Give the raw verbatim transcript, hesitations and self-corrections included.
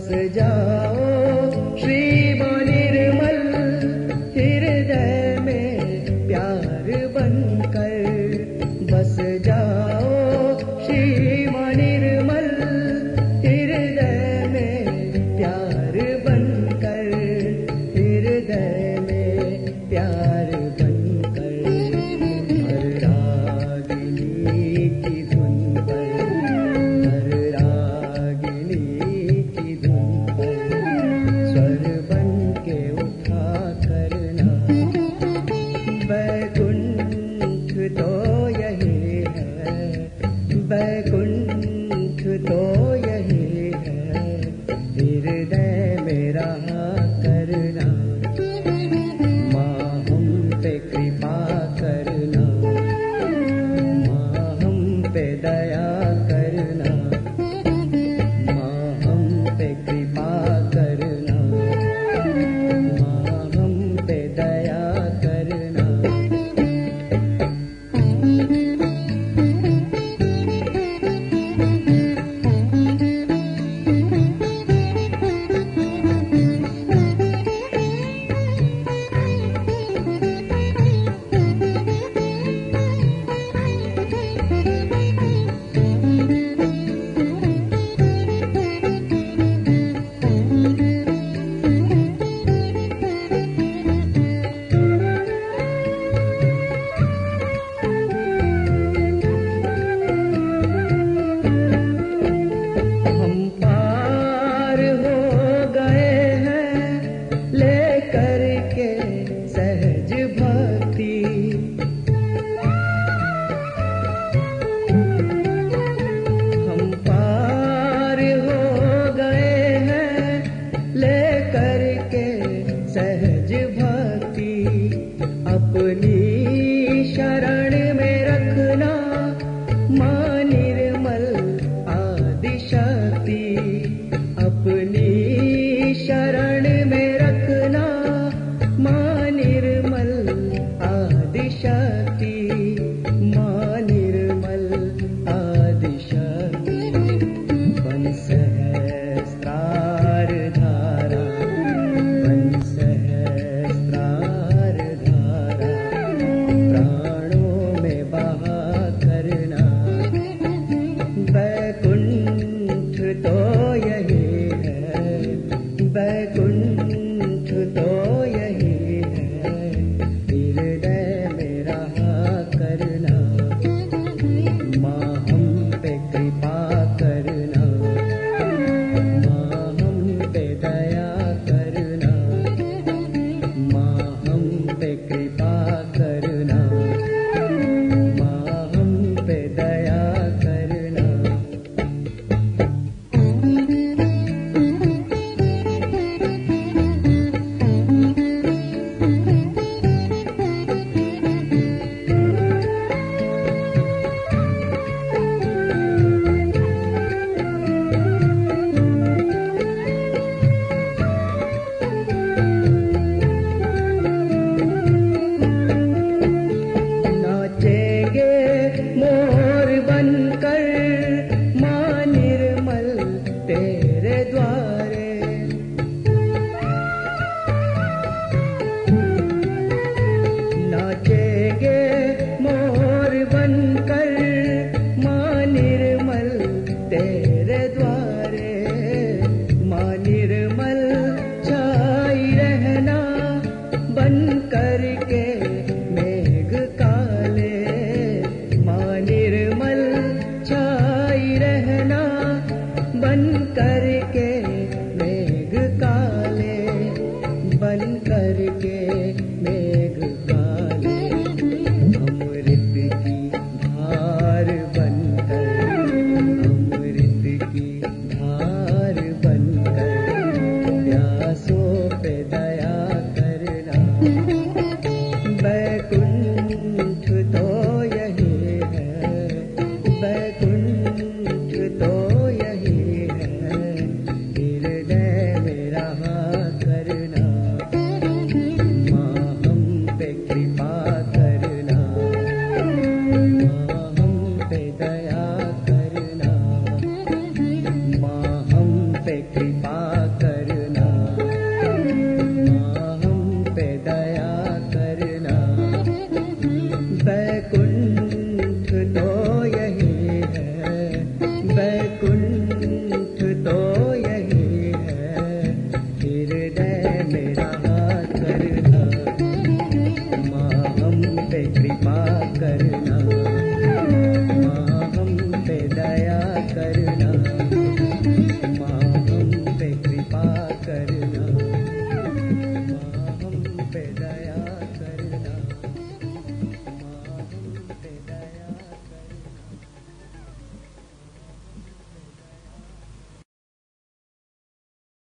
बस जाओ श्रीमान निर्मल हृदय में प्यार बनकर, बस जाओ श्रीमान निर्मल हृदय में प्यार बनकर, हृदय में प्यार बनकर। हर रागिनी की धुन पर, हर रागिनी की धुन पर स्वर बन के उठा करना। बैकुंठ तो यही है, बैकुंठ तो यही है, हृदय में रहा करना। माँ हम पे कृपा करना, माँ हम पे दया करना, माँ हम पे कृपा करना, माँ हम पे दया करना। हम पार हो गए हैं लेकर के सहज भक्ति, हम पार हो गए हैं लेकर के सहज भक्ति। अपनी शरण में रखना माँ निर्मल आदि शक्ति, अपनी शरण में रखना माँ निर्मल आदि शक्ति, माँ निर्मल आदि शक्ति। बन सहस्त्रार धारा, बन सहस्त्रार धारा, प्राणों में बहा करना। बैकुंठ तो यही है, कृपा